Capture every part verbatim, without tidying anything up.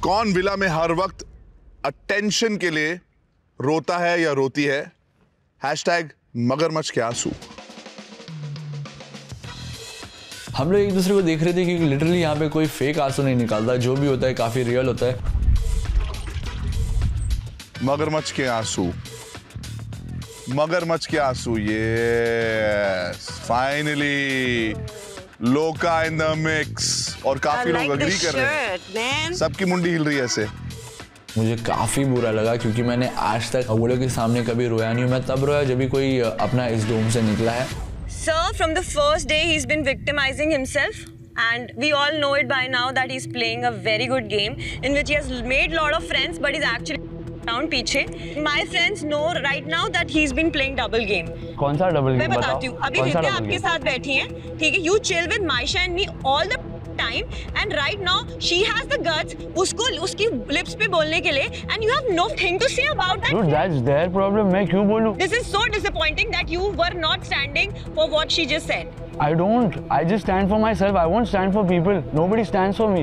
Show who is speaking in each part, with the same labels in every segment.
Speaker 1: कौन विला में हर वक्त अटेंशन के लिए रोता है या रोती है? हैशटैग मगरमच्छ के आंसू।
Speaker 2: हम लोग एक दूसरे को देख रहे थे कि लिटरली यहाँ पे कोई फेक आंसू नहीं निकालता, जो भी होता है काफी रियल होता है।
Speaker 1: मगरमच्छ के आंसू, मगरमच्छ के आंसू, ये फाइनली लोका इन द मिक्स। और काफी लोग अग्री कर रहे हैं, सबकी मुंडी हिल रही है ऐसे।
Speaker 2: मुझे काफी बुरा लगा क्योंकि मैंने आज तक वो लोग के सामने कभी रोया नहीं हूँ। मैं तब रोया जब भी कोई अपना इस डोम से निकला है।
Speaker 3: Sir, from the first day he's been victimizing himself, and we all know it by now that he's playing a very good game in which he has made lot of friends, but he's actually down पीछे। My friends know right now that he's been playing double game।
Speaker 4: कौन सा double game?
Speaker 3: मैं बताती हूँ। अभी विद्या आपके साथ बैठी है, ठीक है? You chill with Maisha and me all the time, and right now she has the guts उसको उसकी lips पे बोलने के लिए, and you have nothing to say about that।
Speaker 4: Dude, that's their problem। मैं क्यों बोलूँ?
Speaker 3: This is so disappointing that you were not standing for what she just said।
Speaker 4: I don't. I just stand for myself। I won't stand for people। Nobody stands for me।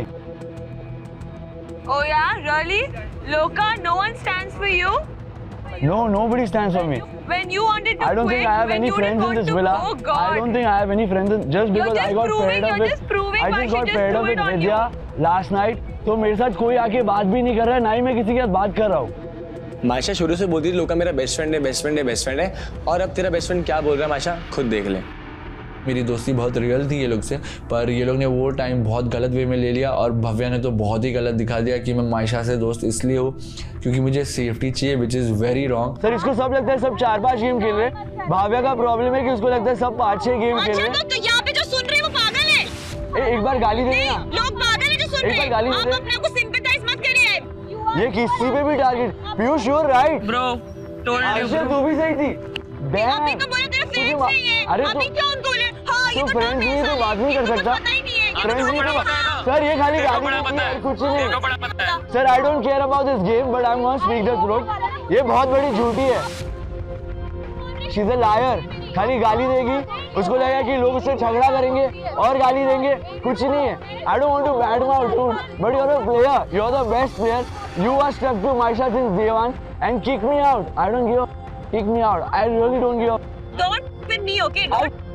Speaker 3: Oh yeah, really? Loka, no one stands for you?
Speaker 4: No, nobody stands for me।
Speaker 3: When you wanted to
Speaker 4: I don't
Speaker 3: quit,
Speaker 4: think I have
Speaker 3: when
Speaker 4: any
Speaker 3: you
Speaker 4: friends
Speaker 3: didn't
Speaker 4: in this
Speaker 3: want to-
Speaker 4: villa।
Speaker 3: Oh God.
Speaker 4: I don't think I have any friends in, just because
Speaker 3: You're
Speaker 4: I
Speaker 3: just
Speaker 4: got
Speaker 3: proving,
Speaker 4: fed up
Speaker 3: you're
Speaker 4: with
Speaker 3: just proving
Speaker 4: I
Speaker 3: why
Speaker 4: just
Speaker 3: she
Speaker 4: got
Speaker 3: just
Speaker 4: fed up
Speaker 3: threw
Speaker 4: with
Speaker 3: it on
Speaker 4: Vidya last night। तो मेरे साथ कोई आके बात भी नहीं कर रहा है, ना ही मैं किसी के साथ बात कर रहा हूँ।
Speaker 5: माशा शुरू से बोलती थी लोका मेरा बेस्ट फ्रेंड है, बेस्ट फ्रेंड है, बेस्ट फ्रेंड है, और अब तेरा बेस्ट फ्रेंड क्या बोल रहा है माशा, खुद देख ले।
Speaker 2: मेरी दोस्ती बहुत रियल थी ये लोग से, पर ये लोग ने वो टाइम बहुत गलत वे में ले लिया, और भव्या ने तो बहुत ही गलत दिखा दिया कि मैं मायशा से दोस्त इसलिए हूँ क्योंकि मुझे सेफ्टी चाहिए, which is very wrong.
Speaker 4: Sir इसको सब लगता है सब चार पांच गेम खेल रहे। भाव्या का प्रॉब्लम है कि उसको लगता है सब पाँच छह गेम खेल रहे।
Speaker 3: अच्छा तो यहाँ पे जो सुन रहे हैं वो पागल है।
Speaker 4: एक बार गाली दे ना।
Speaker 3: लोग पागल है जो सुन रहे हैं। आप अपने आप को सिंपैथाइज मत करिए।
Speaker 4: ये किसी पे भी target. Piyush you are right
Speaker 3: bro, told you.
Speaker 4: तू भी सही थी।
Speaker 3: अभी तो बोला तेरा फ्रेंड्स नहीं है। अभी क्यों उनको बोले? हाँ ये तो
Speaker 4: फ्रेंड्स नहीं तो बात नहीं कर सकता। फ्रेंड्स नहीं तो सर ये खाली गाली नहीं है, कुछ नहीं। Sir I don't care about this game but I am gonna speak the truth. ये बहुत बड़ी झूठी है। She is a liar. खाली गाली देगी, उसको लगेगा कि लोग उससे झगड़ा करेंगे और गाली देंगे, कुछ नहीं है। I don't want to bad mouth dude but you are a player, you are the best player. You are stuck to Maisha since day one and kick me out. I don't give up, kick me out. I really don't give up.
Speaker 3: Don't win me, okay?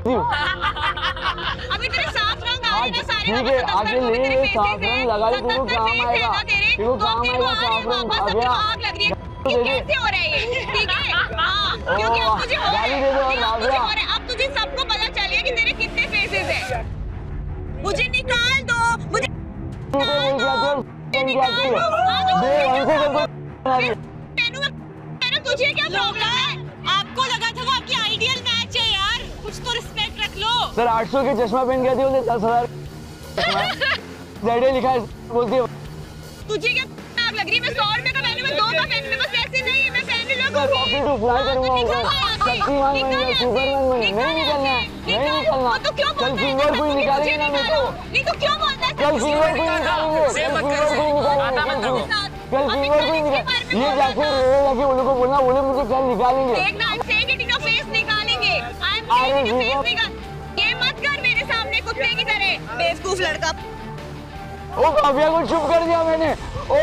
Speaker 3: अभी तेरे साफ रंग आ रहे हैं सारे।
Speaker 4: ठीक है आगे ले ले, साफ रंग लगा ले, तेरे को काम आएगा, तेरे को काम आएगा साफ रंग। अब यार
Speaker 3: आग लग रही है, ये कैसे हो रहा है ये? ठीक है हाँ, क्योंकि अब तुझे हो रहा है, अब तुझे सबको पता चल गया कि तेरे कितने फेसेस हैं। मुझे निकाल दो, मुझे निकाल दो, तुझे क्या प्रॉब्लम है? आपको लगा था वो आपकी आइडियल मैच है यार, कुछ तो रिस्पेक्ट रख लो।
Speaker 4: सर आठ सौ के चश्मा पहन गया थी, उन्हें दस हजार जेडे लिखा है बोलती है।
Speaker 3: तुझे क्या आग लग रही है? मैं सौ रुपए का पहनूं, मैं दो का पहनूं, मेरे पास पैसे नहीं है, मैं पहन लूंगा।
Speaker 4: रॉकेट टू फ्लाई करूंगा ऊपर, शक्तिमान बनेगा, सुपरमैन बनेगा। नहीं निकलना है, नहीं निकलना। कल फिंगर कोई निकालेंगे ना मेरे को।
Speaker 3: नहीं तो क्यों बोलता है?
Speaker 4: कल फिंगर कोई निकालेंगे, कल फिंगर कोई निकालेंगे, कल फिंगर कोई निकालेंगे। ये जाके जाके वो लोग को बोलना, बोले मुझे कल निकालेंगे।
Speaker 3: देखना, say it in your face, निकालेंगे। I am saying in your face निकाल। ये मत कर मेरे सामने कुत्ते की तरह, बेवकूफ लड़का।
Speaker 4: ओ भव्या को चुप कर दिया मैंने। ओ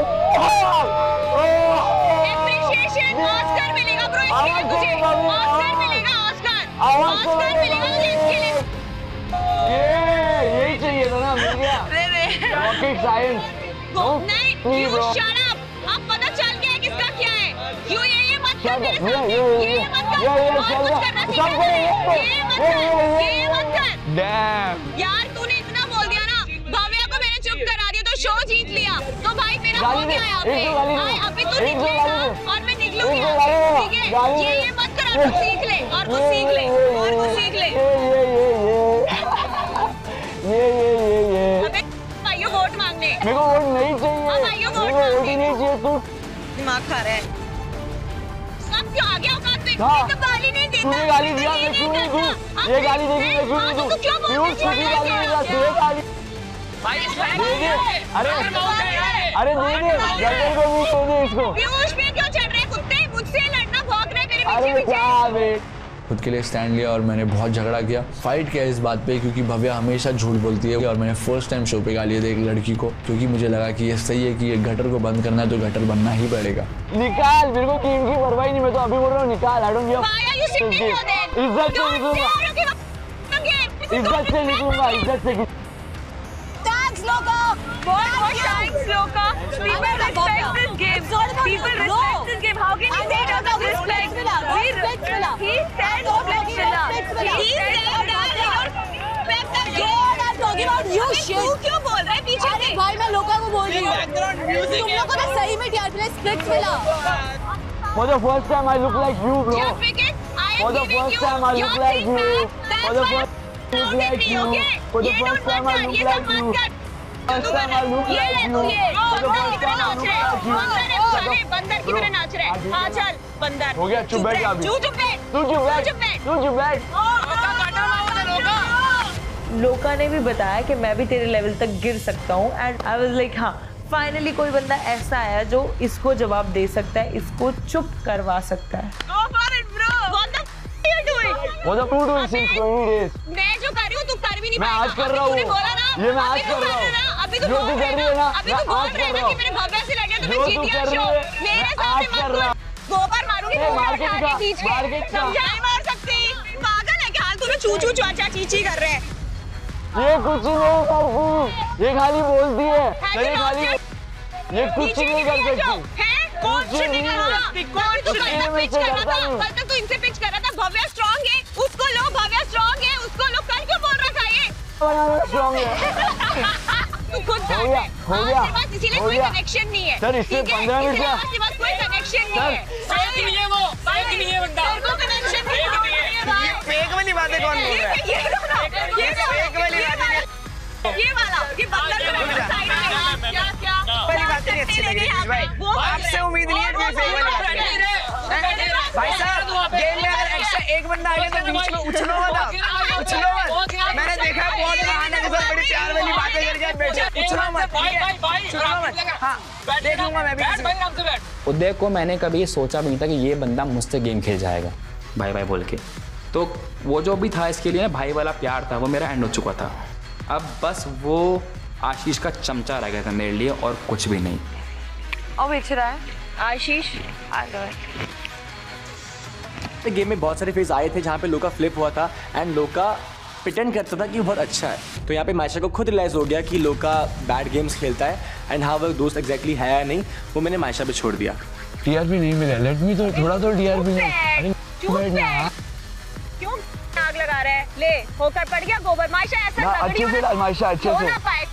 Speaker 3: एप्रिशिएशन, ऑस्कर मिलेगा ब्रो इसके लिए तुझे। ऑस्कर मिलेगा, ऑस्कर ऑस्कर मिलेगा तुझे इसके लिए।
Speaker 4: ये यही चाहिए था ना, मिल गया। Rocket science.
Speaker 3: नहीं यू शट अप। अब पता चल गया है किसका क्या है। यू ये ये मत कर मेरे सामने, ये ये मत कर, ये ये मत कर।
Speaker 4: डैम
Speaker 3: यार तूने इतना बोल दिया ना, भव्या को मैंने चुप करा दिया तो शो जीत लिया। तो भाई मेरा हो गया यहाँ पे। अभी तू निकलेगा और मैं निकलूंगी, ठीक है? ये ये मत कर, और कुछ सीख ले, और कुछ सीख ले, और कुछ सीख ले।
Speaker 4: ये ये ये ये
Speaker 3: अबे भाइयों वोट मांगने।
Speaker 4: मेरे को वोट नहीं चाहिए,
Speaker 3: मेरे को
Speaker 4: वोट ही नहीं चाहिए। तू
Speaker 3: दिमाग खा रहा है। सब क्यों आ गया औकात पे?
Speaker 4: हाँ।
Speaker 3: तो गाली नहीं देता।
Speaker 4: तूने गाली दिया, मैं क्यों नहीं दूं? ये गाली देगी, मैं क्यों नहीं दूं? पीयूष खुद ही गाली देगा, तुझे गाली दे दे। अरे अरे दे दे, जल्दी को भी दे दे इसको।
Speaker 3: पीयूष पे क्यों चढ़ रहे कुत्ते? मुझसे लड़ना, भौंक रहे मेरे
Speaker 4: अरे
Speaker 3: पीछे
Speaker 4: क्या बे,
Speaker 2: खुद के लिए स्टैंड लिया और मैंने बहुत झगड़ा किया, फाइट किया इस बात पे, क्योंकि भव्या हमेशा झूठ बोलती है। और मैंने फर्स्ट टाइम शो पे गाली दी एक लड़की को, क्योंकि मुझे लगा कि ये सही है कि ये गटर को बंद करना है तो गटर बनना ही पड़ेगा।
Speaker 4: निकाल, मेरे को टीम की परवाह नहीं, मैं तो अभी बोल रहा हूँ निकाल। आई डोंट गिव इज्जत से निकलूंगा, इज्जत से निकलूंगा, इज्जत से।
Speaker 3: Thanks, Loka. What? What? Thanks, Loka. People respect this game. People respect this game. How can you say it doesn't respect? We respect Villa. He said respect Villa. He said that he don't respect the game. I'm talking about you, shit. तू क्यों बोल रहा है पीछे से?
Speaker 6: भाई मैं लोका को बोल रही हूँ। तुम लोगों को ना सही में टीआर पे respect Villa.
Speaker 4: For the first time I look like you, bro.
Speaker 3: Just because I am
Speaker 4: For the
Speaker 3: giving
Speaker 4: first
Speaker 3: you
Speaker 4: time I
Speaker 3: your
Speaker 4: look like you.
Speaker 3: feedback.
Speaker 4: For the
Speaker 3: That's why
Speaker 4: first time I look like you. For the
Speaker 3: ये
Speaker 4: first
Speaker 3: don't
Speaker 4: time I
Speaker 3: मत कर,
Speaker 4: look
Speaker 3: ये सब
Speaker 4: like you.
Speaker 3: मत कर।
Speaker 4: First time I look
Speaker 3: ये
Speaker 4: like
Speaker 3: तू
Speaker 4: you.
Speaker 3: ये
Speaker 4: For the
Speaker 3: बंदर
Speaker 4: first
Speaker 3: की तरह
Speaker 4: time I
Speaker 3: नाच
Speaker 4: look
Speaker 3: रहा है,
Speaker 4: like you.
Speaker 3: बंदर है साले, बंदर की तरह नाच रहा है। हाँ चल बंदर।
Speaker 4: हो गया, चुप बैठ जा अभी।
Speaker 3: तू चुप बैठ।
Speaker 4: तू चुप बैठ,
Speaker 3: चुप बैठ।
Speaker 4: तू चुप बैठ।
Speaker 7: लोका ने भी बताया कि मैं भी तेरे लेवल तक गिर सकता हूँ एंड आई वाज लाइक हाँ फाइनली कोई बंदा ऐसा आया जो इसको जवाब दे सकता है, इसको चुप करवा सकता है।
Speaker 3: Go for it, bro. What the f are you doing?
Speaker 4: What the food doing since twenty days?
Speaker 3: मैं जो कर रही हूँ तू कर भी नहीं
Speaker 4: मैं
Speaker 3: पाएगा।
Speaker 4: आज कर रहा हूँ।
Speaker 3: अभी तूने बोला ना,
Speaker 4: ये मैं आज
Speaker 3: अभी तू
Speaker 4: कर रहा हूँ।
Speaker 3: ना, अभी तू
Speaker 4: जो
Speaker 3: बोल
Speaker 4: तू कर
Speaker 3: रही
Speaker 4: रही
Speaker 3: है
Speaker 4: है ना,
Speaker 3: ना, अभी
Speaker 4: मैं
Speaker 3: तू बोल
Speaker 4: आज
Speaker 3: रही है
Speaker 4: कर
Speaker 3: ना
Speaker 4: रहा
Speaker 3: कि मेरे भव्या से लगे तो
Speaker 4: जो
Speaker 3: मैं
Speaker 4: तू
Speaker 3: जीती
Speaker 4: कर
Speaker 3: शो।
Speaker 4: रही है,
Speaker 3: मेरे
Speaker 4: मैं
Speaker 3: सामने
Speaker 4: आज
Speaker 3: मत
Speaker 4: कर
Speaker 3: बोल।
Speaker 4: रहा
Speaker 3: गोबर मारूंगी
Speaker 4: ए,
Speaker 3: गोबर
Speaker 4: मार्केट
Speaker 3: उठा
Speaker 4: का,
Speaker 3: के खींच के।
Speaker 4: मार्केट का।
Speaker 3: समझा नहीं मार सकती। पागल है क्या? हाल तूने चू चू चाचा चीची कर रहे हैं।
Speaker 4: ये कुछ नहीं करती, ये खाली बोलती है। ये खाली ये कुछ नहीं कर सकती।
Speaker 3: कौन शूट नहीं कर रहा? कौन तू कल तक पिच कर रहा था? कल तक तू इनसे पिच कर रहा था। भव्या स्ट्रांग है, उसको लो। भव्या स्ट्रांग है, उसको लो। कल क्यों बोल रहा था ये?
Speaker 4: स्ट्रॉन्ग है।
Speaker 3: तू खुद
Speaker 4: हो गया, हो गया,
Speaker 3: आपके पास इसीलिए
Speaker 4: हो
Speaker 3: कोई
Speaker 4: गया।
Speaker 3: कनेक्शन नहीं है।
Speaker 4: सर, इससे
Speaker 3: ठीक है?
Speaker 4: पंद्रह मिनट
Speaker 3: इसीलिए
Speaker 4: का-
Speaker 3: आपके पास कोई कनेक्शन नहीं
Speaker 4: सर,
Speaker 3: है। फेक नहीं है वो, फेक नहीं है बंदा। तेरे को कनेक्शन नहीं है।
Speaker 8: ये फेक वाली बातें कौन बोल रहा है?
Speaker 3: ये वाला, ये
Speaker 8: फेक वाली बातें नहीं।
Speaker 3: ये वाला, ये बंदर को साइड में क्या क्या
Speaker 8: वाली बातें नहीं अच्छी लग रही है भाई। आपसे उम्मीद नहीं है कि फेक वाली बातें हैं। भाई साहब, गेम में अगर एक्स्ट्रा एक बंदा आ गया तो बीच में उछलो मत आप, उछलो मत। मैंने देखा है बहुत बहाने के साथ बड़ी प्यार वाली बातें करके बैठे। उछलो मत, ठीक है? उछलो मत। हाँ, देख लूंगा मैं भी किसी को।
Speaker 5: उदय को मैंने कभी सोचा भी नहीं था कि ये बंदा मुझसे गेम खेल जाएगा भाई भाई बोल के। तो वो जो भी था इसके लिए ना भाई वाला प्यार था वो मेरा एंड हो चुका था। अब बस वो आशीष का चमचा रह गया था मेरे लिए और कुछ भी नहीं।
Speaker 7: और बेच रहा है
Speaker 3: आशीष
Speaker 7: आ गए।
Speaker 5: गेम में बहुत सारे फेज आए थे जहाँ पे लोका फ्लिप हुआ था एंड लोका प्रिटेंड करता था कि वो बहुत अच्छा है। तो यहाँ पे मायशा को खुद रियलाइज हो गया कि लोका बैड गेम्स खेलता है एंड हाँ वो दोस्त एग्जैक्टली है या नहीं वो मैंने मायशा पे छोड़ दिया।
Speaker 4: टीआरपी नहीं मिला, लेट मी तो थोड़ा तो टीआरपी नहीं। अरे बैठ ना,
Speaker 3: क्यों आग लगा रहा है? ले होकर पड़ गया गोबर। मायशा ऐसा
Speaker 4: ना,
Speaker 3: तगड़ी
Speaker 4: अच्छे से डाल, मायशा, अच्छे
Speaker 3: हो
Speaker 4: से।
Speaker 3: ना पाए।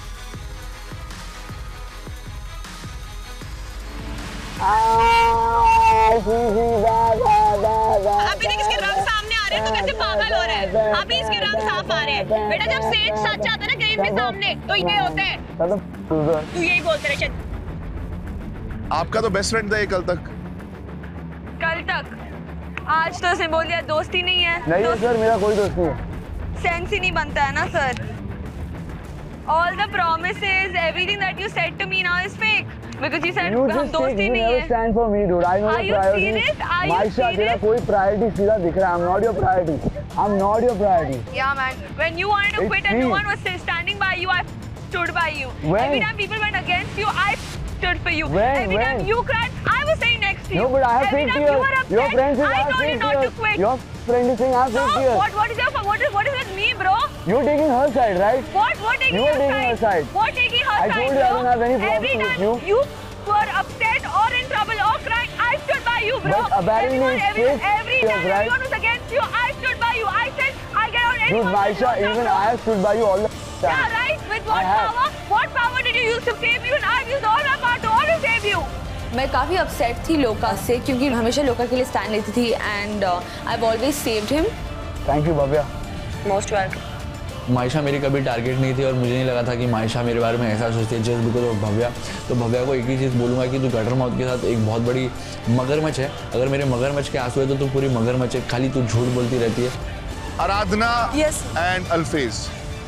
Speaker 3: अभी देख इसके रंग सामने आ रहे हैं तो कैसे पागल हो रहा है। अभी इसके रंग साफ आ रहे हैं। बेटा जब सेठ सच आता है ना गेम के सामने तो ये होता है। तू यही बोलते रहे चल।
Speaker 1: आपका तो बेस्ट फ्रेंड था ये कल तक।
Speaker 7: कल तक, आज तो उसने बोल दिया दोस्ती नहीं है।
Speaker 4: नहीं है
Speaker 7: दोस्त
Speaker 4: सर, मेरा कोई दोस्त नहीं है।
Speaker 7: सेंस ही नहीं बनता है ना sir. All the promises, everything that you said to me now is fake because you said
Speaker 4: You
Speaker 7: हम
Speaker 4: just take,
Speaker 7: दोस्ती
Speaker 4: you
Speaker 7: नहीं
Speaker 4: never
Speaker 7: है।
Speaker 4: stand for me, dude. I know
Speaker 7: Are
Speaker 4: your
Speaker 7: you
Speaker 4: priorities.
Speaker 7: serious? Are you
Speaker 4: Maisha, तेरा
Speaker 7: serious?
Speaker 4: कोई priority सीधा दिख रहा है. I'm not your priority. I'm not your priority.
Speaker 7: Yeah, man. When you wanted to
Speaker 4: It's
Speaker 7: quit and no
Speaker 4: me.
Speaker 7: one was still standing by you, I stood by you.
Speaker 4: When?
Speaker 7: Every time people went against you, I stood for you.
Speaker 4: When?
Speaker 7: Every time
Speaker 4: When?
Speaker 7: you cried, I was saying next to you.
Speaker 4: No, but I have
Speaker 7: Every
Speaker 4: fake
Speaker 7: time you were
Speaker 4: tears.
Speaker 7: upset,
Speaker 4: Your friend says I
Speaker 7: I
Speaker 4: have
Speaker 7: told you
Speaker 4: fake
Speaker 7: not to
Speaker 4: tears.
Speaker 7: quit.
Speaker 4: Your friend is saying I have
Speaker 7: So,
Speaker 4: fake tears.
Speaker 7: what, what is your, what is, what is with me, bro?
Speaker 4: You're taking her side, right?
Speaker 7: What, what taking
Speaker 4: You are
Speaker 7: her
Speaker 4: taking
Speaker 7: side?
Speaker 4: her side.
Speaker 7: What taking her
Speaker 4: I
Speaker 7: side,
Speaker 4: told you I
Speaker 7: bro?
Speaker 4: don't have any problem
Speaker 7: Every
Speaker 4: with
Speaker 7: time
Speaker 4: you.
Speaker 7: you were upset or in trouble or crying, I stood by you, bro.
Speaker 4: But apparently
Speaker 7: Everyone,
Speaker 4: it's
Speaker 7: every,
Speaker 4: fake
Speaker 7: every
Speaker 4: tears,
Speaker 7: time
Speaker 4: right?
Speaker 7: everyone was against you, I stood by you. I said, I get out
Speaker 4: Dude,
Speaker 7: anyone.
Speaker 4: Maisha,
Speaker 7: with no
Speaker 4: even
Speaker 7: trouble.
Speaker 4: I have stood by you all the
Speaker 7: Yeah,
Speaker 4: time.
Speaker 7: right? With what
Speaker 4: I have.
Speaker 7: power? What power did you use to save you? And I've used all my power to always save you.
Speaker 6: मैं काफ़ी upset थी लोका से क्योंकि हमेशा लोका के लिए स्टैंड लेती थी and I have always saved him.
Speaker 4: Thank you, Bhavya.
Speaker 3: Most welcome.
Speaker 2: Maisha मेरी कभी टारगेट नहीं थी और मुझे नहीं लगा था कि मायशा मेरे बारे में ऐसा सोचती है जस्ट बिकॉज ऑफ भव्या। तो भव्या को एक ही चीज़ बोलूँगा कि तू गटर माउथ के साथ एक बहुत बड़ी मगरमच्छ है। अगर मेरे मगरमच्छ के आंसू है तो तू पूरी मगरमच्छ है, खाली तू झूठ बोलती रहती है।
Speaker 1: आराधना
Speaker 7: Yes.
Speaker 1: and Alfez.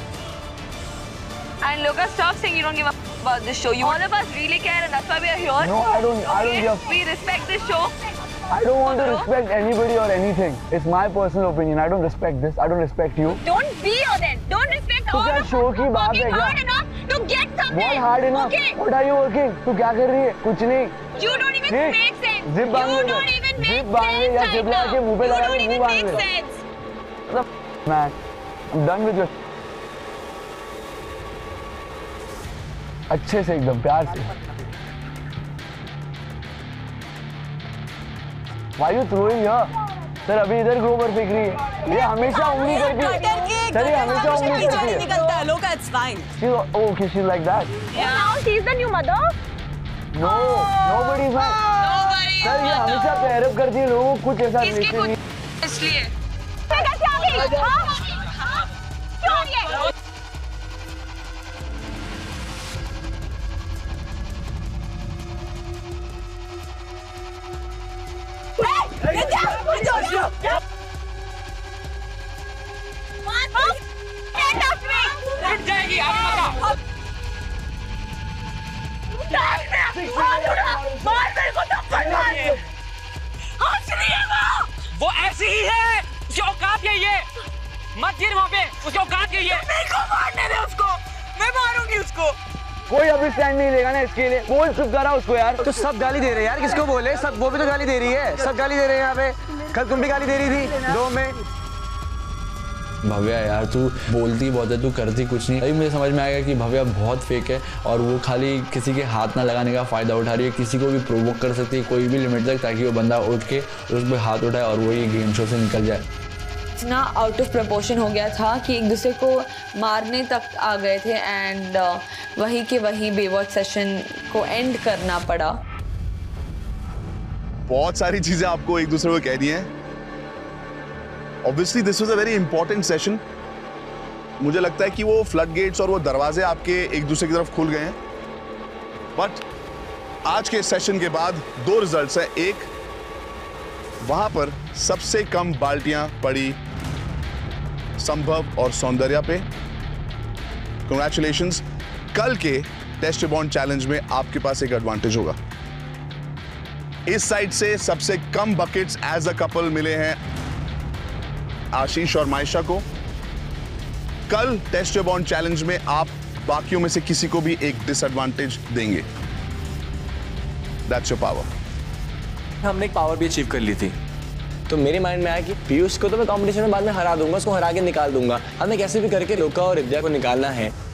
Speaker 7: And Loka, stop saying you don't give a f- about this show. You all of us really care and that's why we are here.
Speaker 4: No, I don't. I don't
Speaker 7: Okay?
Speaker 4: give a f-
Speaker 7: We respect this show.
Speaker 4: I don't want to respect anybody or anything. It's my personal opinion. I don't respect this. I don't respect you.
Speaker 3: Don't be your then. Don't respect all
Speaker 4: क्या
Speaker 3: of
Speaker 4: show की बात है
Speaker 3: working
Speaker 4: क्या?
Speaker 3: hard enough to get something.
Speaker 4: What hard enough?
Speaker 3: Okay.
Speaker 4: What are you working? तू क्या कर रही है? कुछ नहीं.
Speaker 3: You don't even
Speaker 4: Zip.
Speaker 3: make sense.
Speaker 4: Zip बांध
Speaker 3: You
Speaker 4: ले.
Speaker 3: don't even make
Speaker 4: Zip बांध ले
Speaker 3: sense
Speaker 4: या
Speaker 3: right
Speaker 4: zip लगा
Speaker 3: now.
Speaker 4: के मुंह पे
Speaker 3: You
Speaker 4: लगा
Speaker 3: don't
Speaker 4: के
Speaker 3: even
Speaker 4: मुंह बांध
Speaker 3: make
Speaker 4: ले.
Speaker 3: sense.
Speaker 4: What the man? I'm done with your. अच्छे से एकदम प्यार से. Why are you throwing here? Sir अभी इधर ग्रोवर फेंक रही है. ये हमेशा उंगली करती है. सर ये हमेशा उंगली करती है.
Speaker 3: निकलता है. Look, it's fine.
Speaker 4: She's oh, okay. She's like that.
Speaker 3: Yeah. Now she's the new mother.
Speaker 4: No, nobody is my.
Speaker 3: Nobody.
Speaker 4: Sir ये हमेशा पैरअप करती है लोगों को कुछ ऐसा
Speaker 3: इसके
Speaker 4: नहीं.
Speaker 3: कुछ इसलिए. मैं कैसे आ गई? हाँ? क्यों आ गई?
Speaker 8: वो ऐसी ही है. उसकी औकात यही है. मत गिर वहाँ पे. उसकी औकात यही है. मेरे को मारने दे उसको. मैं मारूंगी उसको.
Speaker 4: कोई अभी स्टैंड नहीं लेगा ना इसके लिए. बोल चुप करा उसको यार.
Speaker 9: तो सब गाली दे रहे हैं यार. किसको बोले? सब वो भी तो गाली दे रही है. सब गाली दे रहे हैं यहाँ पे. कल तुम भी गाली दे रही थी दो में.
Speaker 2: भव्या यार तू बोलती बहुत है, तू करती कुछ नहीं. अभी मुझे समझ में आएगा कि भव्या बहुत फेक है और वो खाली किसी के हाथ ना लगाने का फ़ायदा उठा रही है. किसी को भी प्रोवोक कर सकती है कोई भी लिमिट तक, ताकि वो बंदा उठ के उस पर हाथ उठाए और वो ये गेम शो से निकल जाए.
Speaker 6: इतना आउट ऑफ प्रपोर्शन हो गया था कि एक दूसरे को मारने तक आ गए थे एंड वही के वही बेवॉच सेशन को एंड करना पड़ा.
Speaker 1: बहुत सारी चीजें आपको एक दूसरे को कहनी है. Obviously this was a very important session. मुझे लगता है कि वो फ्लड गेट्स और वो दरवाजे आपके एक दूसरे की तरफ खुल गए हैं. बट आज के सेशन के बाद दो रिजल्ट्स हैं. एक, वहां पर सबसे कम बाल्टियां पड़ी संभव और सौंदर्या पे. Congratulations. कल के टेस्ट बॉन्ड चैलेंज में आपके पास एक एडवांटेज होगा. इस साइड से सबसे कम बकेट्स एज अ कपल मिले हैं आशीष और मायशा को. कल टेस्ट बॉन्ड चैलेंज में आप बाकियों में से किसी को भी एक डिसएडवांटेज देंगे. That's your power.
Speaker 9: हमने एक पावर भी अचीव कर ली थी. तो मेरे माइंड में आया कि पीयूष को तो मैं कंपटीशन में बाद में हरा दूंगा, उसको हरा के निकाल दूंगा. हमें कैसे भी करके लोका और विद्या को निकालना है.